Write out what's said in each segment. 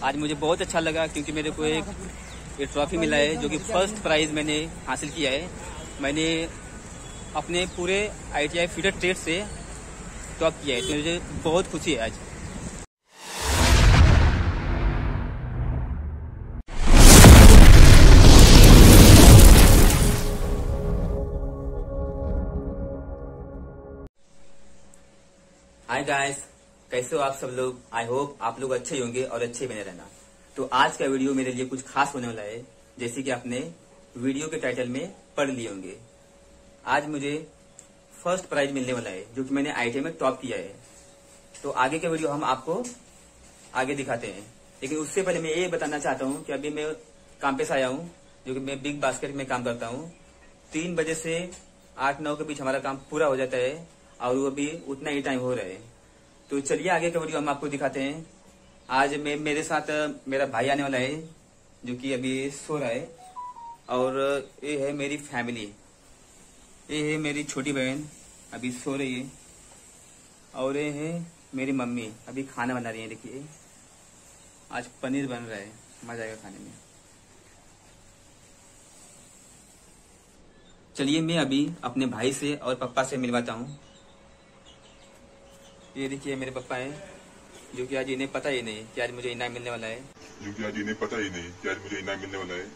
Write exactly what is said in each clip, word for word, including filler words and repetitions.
आज मुझे बहुत अच्छा लगा क्योंकि मेरे को एक, एक ट्रॉफी मिला है जो कि फर्स्ट प्राइज मैंने हासिल किया है। मैंने अपने पूरे I T I feeder trade से टॉप किया है, तो मुझे बहुत खुशी है आज। हाय गाइस, कैसे हो आप सब लोग। आई होप आप लोग अच्छे होंगे और अच्छे बने रहना। तो आज का वीडियो मेरे लिए कुछ खास होने वाला है, जैसे कि आपने वीडियो के टाइटल में पढ़ लिए होंगे। आज मुझे फर्स्ट प्राइज मिलने वाला है जो कि मैंने आई टी आई में टॉप किया है। तो आगे का वीडियो हम आपको आगे दिखाते हैं, लेकिन उससे पहले मैं ये बताना चाहता हूँ कि अभी मैं काम पे से आया हूँ, जो कि मैं बिग बास्केट में काम करता हूँ। तीन बजे से आठ नौ के बीच हमारा काम पूरा हो जाता है और वो भी उतना ही टाइम हो रहा है। तो चलिए आगे का वीडियो हम आपको दिखाते हैं। आज मैं मेरे साथ मेरा भाई आने वाला है जो कि अभी सो रहा है, और ये है मेरी फैमिली। ये है मेरी छोटी बहन अभी सो रही है, और ये है मेरी मम्मी अभी खाना बना रही है। देखिए आज पनीर बन रहा है, मजा आएगा खाने में। चलिए मैं अभी अपने भाई से और पापा से मिलवाता हूँ। ये देखिए मेरे पापा हैं, जो कि आज इन्हें पता ही नहीं कि आज मुझे इनाम मिलने वाला है जो कि आज इन्हें पता ही नहीं कि आज मुझे इनाम मिलने वाला है।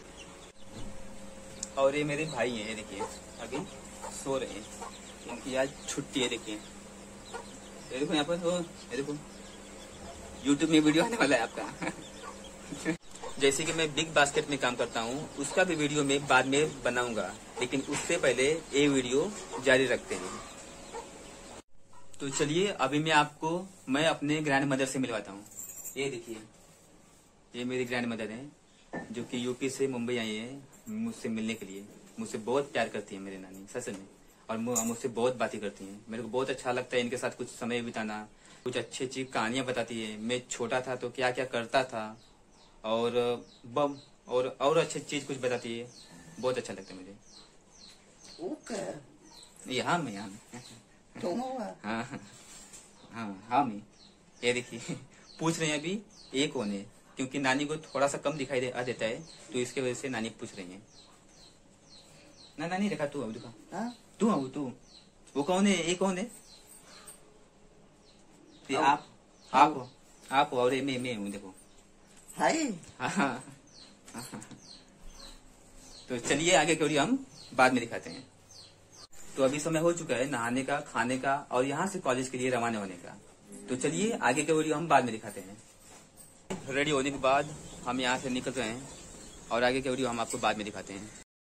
और ये मेरे भाई हैं, ये देखिए अभी सो रहे हैं, इनकी आज छुट्टी है। देखिए ये देखो यहाँ पर, तो ये देखो यूट्यूब में वीडियो आने वाला है आपका। जैसे कि मैं बिग बास्केट में काम करता हूँ, उसका भी वीडियो मैं बाद में बनाऊंगा, लेकिन उससे पहले ये वीडियो जारी रखते हैं। तो चलिए अभी मैं आपको मैं अपने ग्रैंड मदर से मिलवाता हूँ। ये देखिए ये मेरी ग्रैंड मदर है, जो कि यूपी से मुंबई आई है मुझसे मिलने के लिए। मुझसे बहुत प्यार करती है मेरी नानी, सच में, और मुझसे बहुत बातें करती हैं। मेरे को बहुत अच्छा लगता है इनके साथ कुछ समय बिताना। कुछ अच्छी अच्छी कहानियां बताती है, मैं छोटा था तो क्या क्या करता था, और बम और और अच्छी चीज कुछ बताती है। बहुत अच्छा लगता है मुझे। ओके यहाँ में यहाँ में तुम हुआ हाँ हाँ हाँ मैं ये देखिए पूछ रहे हैं अभी ये कौन है, क्योंकि नानी को थोड़ा सा कम दिखाई दे आ देता है, तो इसके वजह से नानी पूछ रही है। ना नानी देखा तू, अब दिखा हाँ तू अब तू वो कौन है, ये कौन है? ते आप आप हो आप हो और ये मैं मैं हूँ, देखो। हाय हाँ हाँ हाँ। तो चलिए आगे की वीडियो हम बाद में दिखाते हैं। तो अभी समय हो चुका है नहाने का, खाने का और यहाँ से कॉलेज के लिए रवाना होने का। तो चलिए आगे का वीडियो हम बाद में दिखाते हैं। रेडी होने के बाद हम यहाँ से निकल रहे हैं, और आगे का वीडियो हम आपको बाद में दिखाते हैं।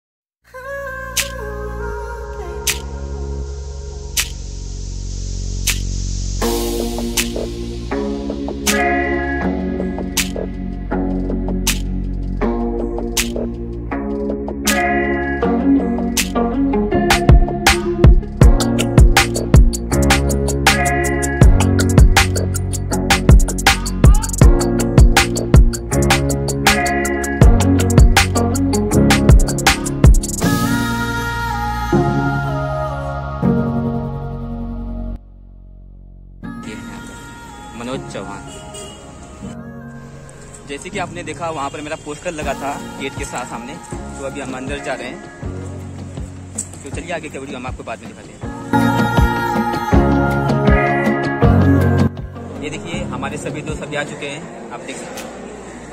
मनोज चौहान। जैसे कि आपने देखा वहां पर मेरा पोस्टर लगा था गेट के साथ सामने, तो अभी हम अंदर जा रहे हैं। तो चलिए आगे का वीडियो हम आपको बाद में दिखाते हैं। ये देखिए हमारे सभी दोस्त अभी आ चुके हैं, आप देख सकते हैं।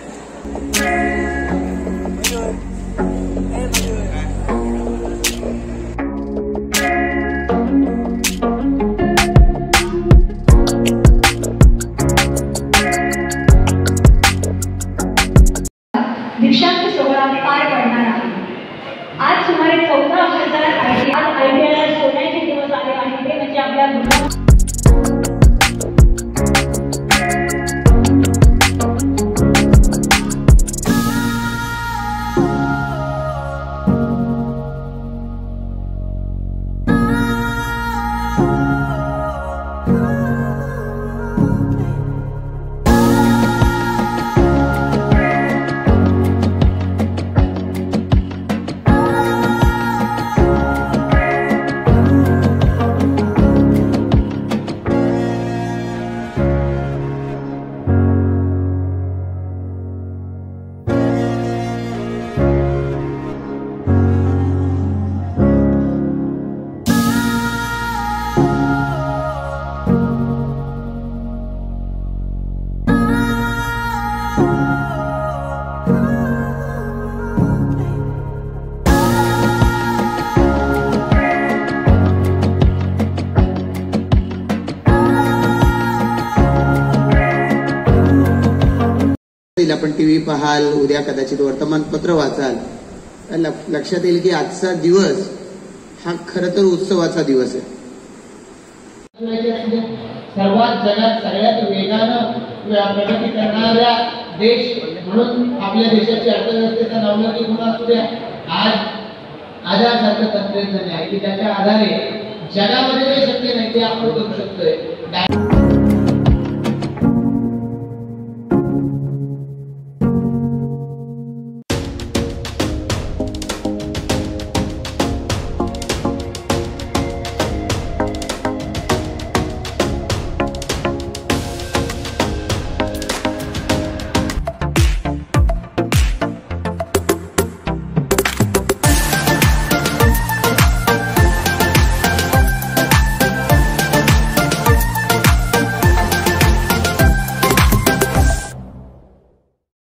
दीक्षांत सोहळा पार पडणार आहे। आज सुमारे चौदा हजार आय टी आयला सोन्याचे दिवस आले आहेत, ते म्हणजे आपल्या येईल, आपण टीव्ही पाहाल, उद्या कदाचित वर्तमानपत्र वाचाल, तर लक- लक्षात येईल की आजचा दिवस हा खरं तर उत्सवाचा दिवस आहे. सर्वात जगात सगळ्यात वेगानं प्रगती करणाऱ्या देश म्हणून आपल्या देशाची अर्थव्यवस्थेचा नवलौकिक गुण असू द्या. आज आधारसारखं तंत्रज्ञान आहे की त्याच्या आधारे जगामध्ये जे शक्य नाही ते आपण करू शकतोय.